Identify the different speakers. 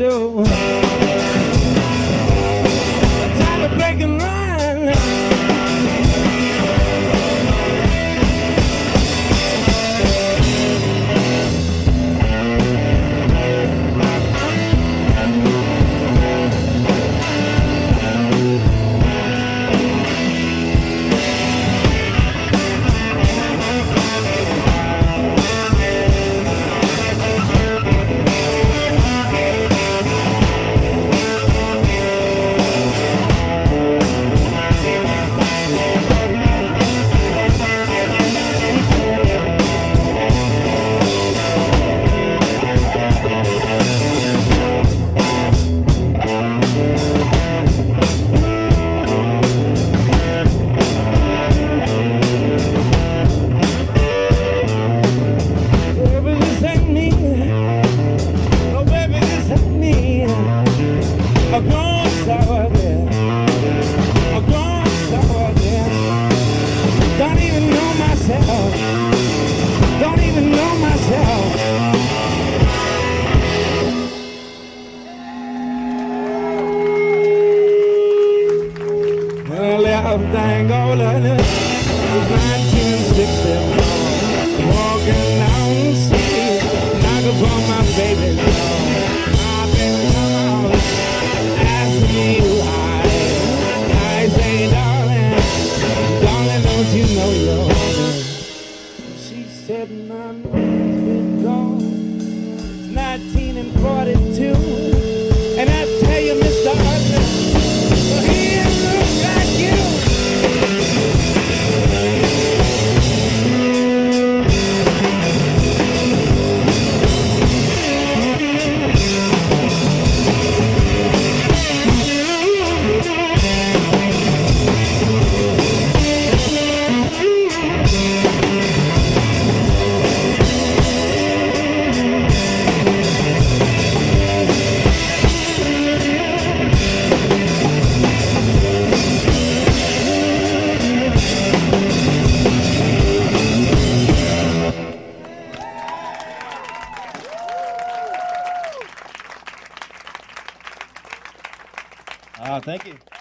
Speaker 1: you. Time to break and run. Don't even know myself. Well, left Angola was 1964. Walking down the street, knock upon my baby's door. I've been around, asking me why. I say, darling, don't you know you're home? She said, my man's been gone. It's 1942. And I tell you, Mr. Hudson, he didn't look like you.
Speaker 2: Thank you.